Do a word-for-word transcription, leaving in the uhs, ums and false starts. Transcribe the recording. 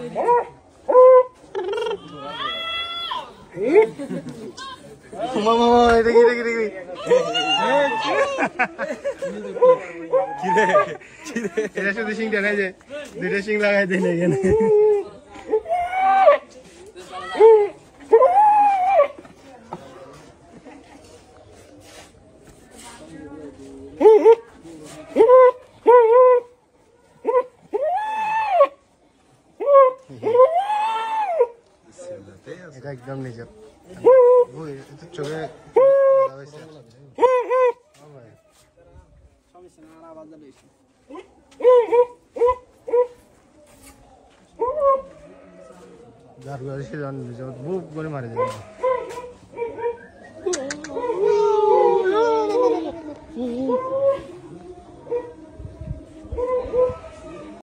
মামা দেখি দেখি দেখি এটা শুধু সিংটা নাই যে দুইটা সিং লাগাই দিলে এখানে এটা একদম নিজের চোখে বুক করে মারে যাবে